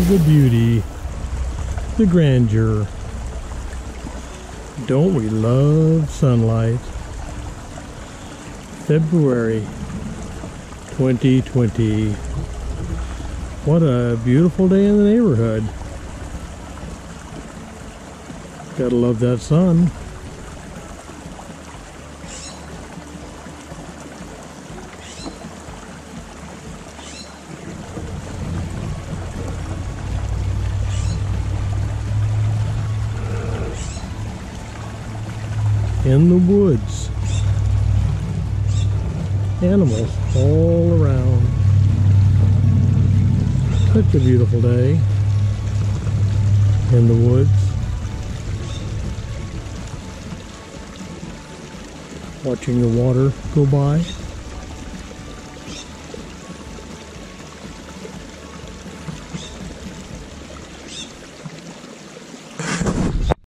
the beauty, the grandeur. Don't we love sunlight? February 2020. What a beautiful day in the neighborhood. Gotta love that sun. In the woods. Animals all around. Such a beautiful day in the woods. Watching the water go by.